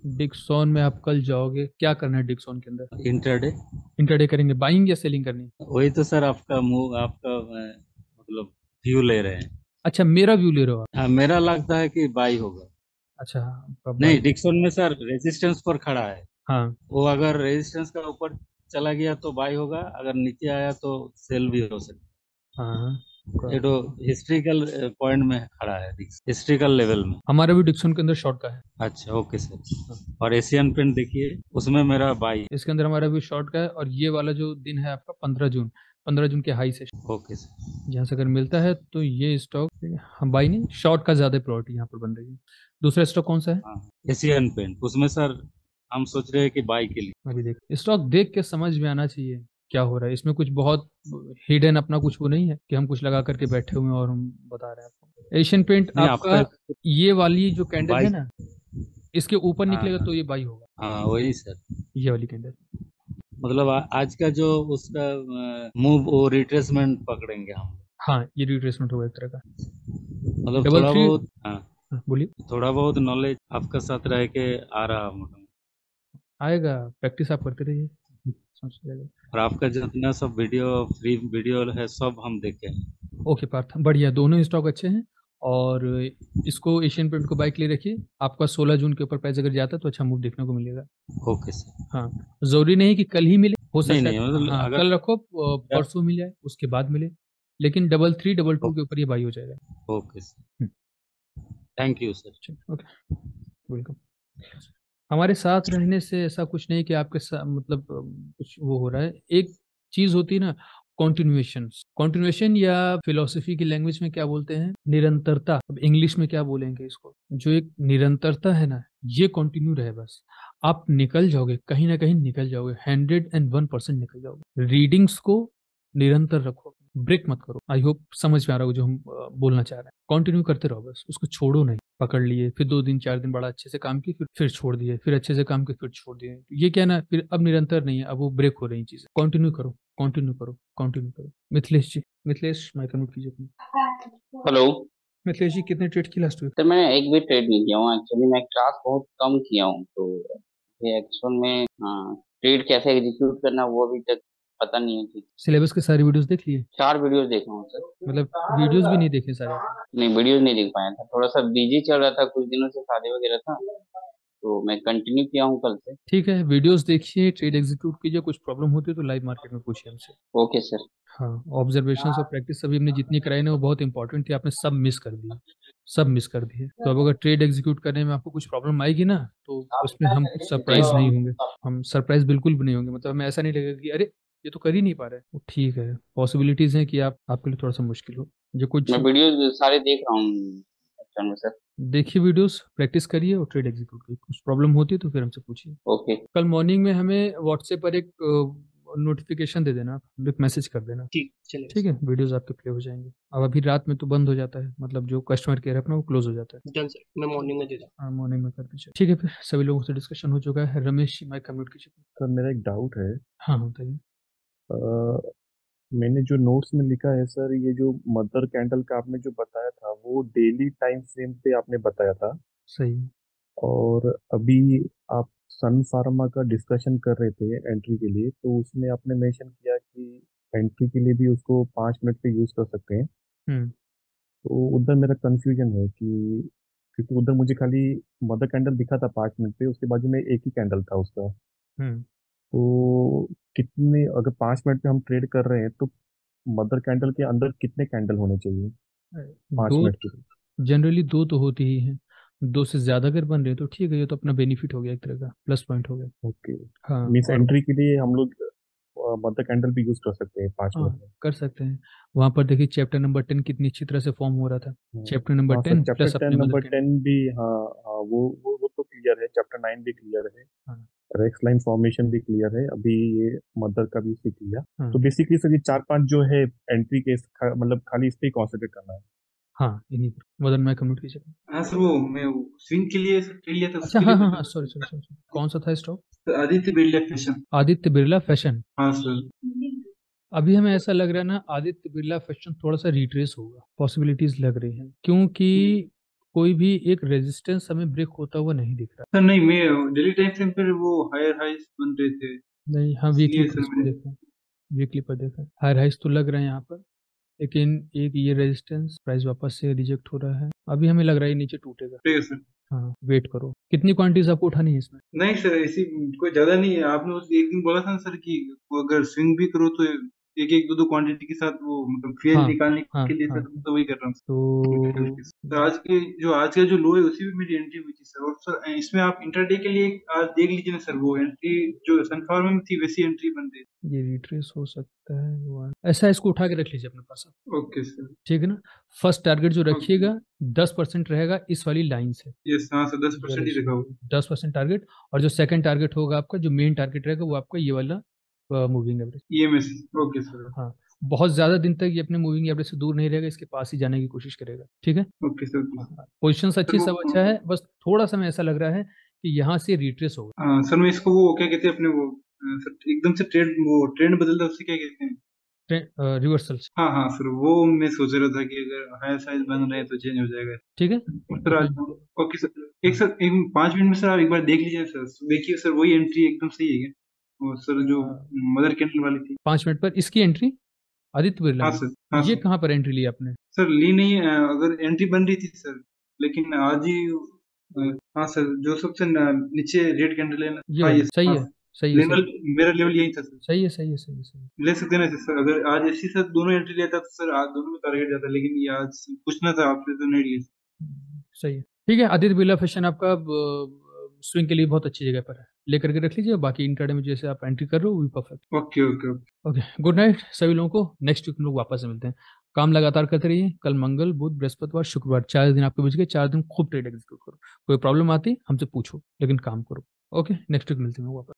Dixon में आप कल जाओगे, क्या करना है डिक्सॉन के अंदर? इंटरडे। इंटरडे करेंगे, बाइंग या सेलिंग करनी है? वही तो सर, आपका मूव आपका मतलब व्यू ले रहे हैं। अच्छा, मेरा व्यू ले रहे हो आप? हाँ, मेरा लगता है कि बाई होगा। अच्छा, आपका नहीं, बाइंग। डिक्सन में सर रेजिस्टेंस पर खड़ा है। हाँ। वो अगर रेजिस्टेंस का ऊपर चला गया तो बाई होगा, अगर नीचे आया तो सेल भी हो सकता हाँ, है। ये तो हिस्ट्रिकल पॉइंट में खड़ा है, हिस्ट्रिकल लेवल में। हमारा भी डिक्सॉन के अंदर शॉर्ट का है। अच्छा, ओके सर। हाँ, और एशियन पेंट देखिए, उसमें मेरा बाई। इसके अंदर हमारा भी शॉर्ट का है, और ये वाला जो दिन है आपका 15 जून, 15 जून के हाई से ओके सर। जहाँ से अगर मिलता है तो ये स्टॉक हम बाई नहीं, शॉर्ट का ज्यादा प्रायोरिटी यहाँ पर बन रही है। दूसरा स्टॉक कौन सा है? हाँ, एशियन पेंट उसमें सर हम सोच रहे हैं कि बाई के लिए। अभी देख, स्टॉक देख के समझ में आना चाहिए क्या हो रहा है इसमें। कुछ बहुत हिडन अपना कुछ वो नहीं है कि हम कुछ लगा करके बैठे हुए हैं और हम बता रहे हैं आपको। एशियन पेंट नहीं, आपका आपका ये वाली जो कैंडल है बाई। ना, इसके ऊपर हाँ निकलेगा हाँ तो ये बाई होगा। हाँ, वही सर। ये वाली कैंडल। मतलब आज का जो उसका मूव, वो रिट्रेसमेंट पकड़ेंगे हम। हाँ, ये रिट्रेसमेंट होगा एक तरह का। मतलब डबल थोड़ा थ्री। बहुत, हाँ, हाँ, बोलिए। थोड़ा बहुत नॉलेज आपका साथ रह के आ रहा मोटा। आएगा, प्रैक्टिस आप करते रहिए, समझ जाएगा। और आपका जितना सब वीडियो, फ्री वीडियो है, सब हम देखे हैं। ओके पार्थ, बढ़िया, दोनों स्टॉक अच्छे हैं। और इसको, एशियन पेंट को बाइक के लिए रखिए। आपका 16 जून के ऊपर प्राइस अगर जाता है तो अच्छा मूव देखने को मिलेगा। Okay sir. हाँ, जरूरी नहीं कि कल ही मिले, हो नहीं सकता है। नहीं, मतलब हाँ, अगर कल रखो, परसों मिल जाए उसके बाद मिले। लेकिन डबल थ्री डबल टू के ऊपर ये बाई हो जाएगा। Okay sir. Hmm, thank you sir. चलो, ओके, वेलकम। हमारे साथ रहने से ऐसा कुछ नहीं कि आपके साथ मतलब कुछ वो हो रहा है। एक चीज होती है ना, कॉन्टिन्यूएशन। कॉन्टिन्यूएशन या फिलोसफी की लैंग्वेज में क्या बोलते हैं, निरंतरता। अब इंग्लिश में क्या बोलेंगे इसको? जो एक निरंतरता है ना, ये कंटिन्यू रहे बस। आप निकल जाओगे, कहीं ना कहीं निकल जाओगे, 101% निकल जाओगे। रीडिंग्स को निरंतर रखो, ब्रेक मत करो। आई होप समझ में आ रहा हो जो हम बोलना चाह रहे हैं। कंटिन्यू करते रहो बस, उसको छोड़ो नहीं। पकड़ लिए, फिर 2 दिन 4 दिन बड़ा अच्छे से काम किए, फिर छोड़ दिए, फिर अच्छे से काम किए, फिर छोड़ दिए। ये क्या है ना, फिर अब निरंतर नहीं है, अब वो ब्रेक हो रही चीजें। कंटिन्यू करो, कंटिन्यू करो, कंटिन्यू करो। मिथिलेश जी, मिथिलेश माइक अनम्यूट कीजिए अपनी। हेलो। मिथिलेश जी, कितने ट्रेड की लास्ट वीक? सर मैंने एक भी ट्रेड नहीं किया हूँ एक्चुअली, मैं क्लास बहुत कम किया हूँ, तो ये एक्चुअल में ट्रेड कैसे एग्जीक्यूट करना वो अभी तक पता नहीं है कि। सिलेबस के सारी वीडियोस देख लिए? 4 वीडियोस देखा हूँ सर। मतलब वीडियोस भी नहीं देखे सारे आपने? नहीं, वीडियोस नहीं देख पाया था, थोड़ा सा बिजी चल रहा था, कुछ दिनों से शादी वगैरह था, तो मैं कंटिन्यू किया हूँ कल से। ठीक है, वीडियोस देखिए, ट्रेड एग्जीक्यूट कीजिए। कुछ प्रॉब्लम होती है तो लाइव मार्केट में पूछिए हमसे। Okay sir. हाँ, ऑब्जर्वेशंस और प्रैक्टिस सभी हमने जितनी कराई ना वो बहुत इंपॉर्टेंट थी, आपने सब मिस कर दिए, सब मिस कर दिए। तो अब अगर ट्रेड एग्जीक्यूट करने में आपको कुछ प्रॉब्लम आएगी ना, तो उसमें हम कुछ जी। सरप्राइज नहीं होंगे। हम सरप्राइज बिल्कुल भी नहीं होंगे, मतलब हमें ऐसा नहीं लगेगा कि अरे ये तो कर ही नहीं पा रहे। वो ठीक है, पॉसिबिलिटीज हैं कि आप आपके लिए थोड़ा सा मुश्किल हो। जो कुछ मैं वीडियोस सारे देख रहा हूँ एक्चुअल में सर। देखिए, वीडियोस प्रैक्टिस करिए और ट्रेड एग्जीक्यूट करिए। कुछ प्रॉब्लम होती है तो फिर हमसे पूछिए। ओके। कल मॉर्निंग में हमें व्हाट्सएप पर एक नोटिफिकेशन दे देना, आप एक मैसेज कर देना। ठीक चलेगा ठीक सर। है, वीडियोस आपके प्ले हो जाएंगे। अब अभी रात में तो बंद हो जाता है, मतलब जो कस्टमर केयर है अपना वो क्लोज हो जाता है। डन सर, मैं मॉर्निंग में दे दूँ। हाँ, मॉर्निंग में कर दीजिए। ठीक है, फिर सभी लोगों से डिस्कशन हो चुका है। रमेश जी, माइक कम्यूट कीजिए। सर मेरा एक डाउट है। हाँ हाँ, बताइए। अ, मैंने जो नोट्स में लिखा है सर, ये जो मदर कैंडल का आपने जो बताया था वो डेली टाइम फ्रेम पे आपने बताया था। सही है। और अभी आप सन फार्मा का डिस्कशन कर रहे थे एंट्री के लिए, तो उसमें आपने मेंशन किया कि एंट्री के लिए भी उसको 5 मिनट पे यूज कर सकते हैं। हम्म। तो उधर मेरा कंफ्यूजन है कि, क्योंकि उधर मुझे खाली मदर कैंडल दिखा था 5 मिनट पे, उसके बाजू में एक ही कैंडल था उसका। हम्म। तो कितने, अगर 5 मिनट पे हम ट्रेड कर रहे हैं तो मदर कैंडल के अंदर कितने कैंडल होने चाहिए पाँच दो, मिनट के लिए? जनरली दो तो होती ही हैं। दो से ज्यादा अगर बन रहे हैं तो ठीक है, ये तो अपना बेनिफिट हो गया, एक तरह का प्लस पॉइंट हो गया। ओके। हाँ, मीन्स और एंट्री के लिए हम लोग मदर कैंडल भी यूज कर सकते हैं 5 मिनट हाँ, में? कर सकते हैं। वहां पर देखिए, चैप्टर नंबर 10 कितनी अच्छी तरह से फॉर्म हो रहा था। चैप्टर नंबर हाँ सर, 10 चैप्टर प्लस टेन अपने मदर नंबर कैंडल। 10 भी, हाँ हाँ, वो तो क्लियर है, चैप्टर 9 भी क्लियर है। हाँ रेक्स लाइन फॉर्मेशन भी क्लियर है, अभी ये मदर का भी सीख लिया। तो हाँ बेसिकली सर ये 4 5 जो है एंट्री के मतलब खाली इस पे ही कॉन्सेंट्रेट करना है। हाँ, इन्हीं पर मदन में कम्यूट कीजिए। हाँ सर, वो मैं स्विंग के लिए ट्रेड लिया था, अच्छा, उसके हाँ लिए हाँ हाँ, बता सॉरी सकते सॉरी सॉरी, कौन सा था स्टॉक? हैं। आदित्य बिरला फैशन। आदित्य बिरला फैशन। हाँ सर। अभी हमें ऐसा लग रहा है ना, आदित्य बिरला फैशन थोड़ा सा रिट्रेस होगा, पॉसिबिलिटीज लग रही हैं, क्योंकि कोई भी एक रेजिस्टेंस हमें ब्रेक होता हुआ नहीं दिख रहा। सर नहीं, मैं डेली टाइम फ्रेम पर वो हायर हाइस बन रहे थे, नहीं, हाँ वीकली इसलिए पर सर इसको मैंने। देखा, वीकली पर देखा, हायर हाइस तो लग रहे हैं यहाँ पर, लेकिन एक ये रेजिस्टेंस प्राइस वापस से रिजेक्ट हो रहा है, अभी हमें लग रहा है ये नीचे टूटेगा। ठीक है सर। हाँ वेट करो। कितनी क्वांटिटीज आपको उठानी है इसमें? नहीं सर, ऐसी कोई ज्यादा नहीं है। आपने उस एक दिन बोला था ना सर कि वो अगर स्विंग भी करो तो एक एक दो दो क्वांटिटी के साथ वो मतलब फेल हाँ निकालने हाँ के लिए हाँ। सर, तो वही कर रहा हूँ तो सर। आज के जो लो है उसी में मेरी एंट्री हुई थी सर। और सर इसमें आप इंटरडे के लिए आज देख लीजिए ना सर, वो एंट्री जो सनफार्मा में थी वैसी एंट्री बन रही ये रिट्रेस हो सकता है ऐसा, इसको उठा के रख लीजिए अपने पास। है। Okay sir. ठीक है ना। फर्स्ट टारगेट जो ओके। रखिएगा 10% रहेगा इस वाली लाइन से, यस हाँ सर, ये वाला 10% ही रखा हुआ। 10% टारगेट। और जो सेकंड टारगेट होगा आपका, जो मेन टारगेट रहेगा वो आपका ये वाला moving average. EMS। Okay sir. हाँ, बहुत ज्यादा दिन तक ये अपने मूविंग एवरेज से दूर नहीं रहेगा, इसके पास ही जाने की कोशिश करेगा। ठीक है। Okay sir. पोजिशन सर अच्छी, वो सब अच्छा है, बस थोड़ा सा में ऐसा लग रहा है कि यहाँ से रिट्रेस होगा। सर मैं इसको वो क्या कहते हैं अपने वो सर एकदम से ट्रेंड बदलता है, उससे क्या कहते हैं? रिवर्सल्स। हाँ हाँ सर, वो मैं सोच रहा था कि अगर हायर साइज बन रहे हैं तो चेंज हो जाएगा। ठीक है। और सर आज ओके सर, एक 5 मिनट में सर आप एक बार देख लीजिए सर, देखिए सर वही एंट्री एकदम सही है क्या? और सर जो मदर कैंडल वाली थी। 5 मिनट पर इसकी एंट्री आदित्य बिरला हाँ में, सर। हाँ ये सर। कहाँ पर एंट्री ली आपने? सर ली नहीं है, अगर एंट्री बन रही थी सर, लेकिन आज ही हाँ सर, जो सबसे नीचे रेड कैंडल है ना, ये हाँ वाली ये सही हाँ है, सर, सही है, लेवल सही मेरा लेवल यही था सर। सही है, सही है, सही है, सही है। ले सकते हैं ना सर, अगर आज ऐसी सर दोनों एंट्री लेता तो सर आज दोनों में टारगेट जाता, लेकिन ये आज पूछना था आपसे तो नहीं लिए। सही है। ठीक है, आदित्य बिरला फैशन आपका स्विंग के लिए बहुत अच्छी जगह पर है, लेकर के रख लीजिए। बाकी इंट्राडे में जैसे आप एंट्री कर रहे हो वो भी perfect. Okay okay okay. Okay, good night सभी लोगों को। नेक्स्ट वीक हम लोग वापस से मिलते हैं। काम लगातार करते रहिए। कल मंगल, बुध, बृहस्पतिवार, शुक्रवार, 4 दिन आपके बीच गए। 4 दिन खूब ट्रेड एग्जीक्यूट करो। कोई प्रॉब्लम आती हमसे पूछो, लेकिन काम करो। ओके, नेक्स्ट वीक मिलते हैं वापस।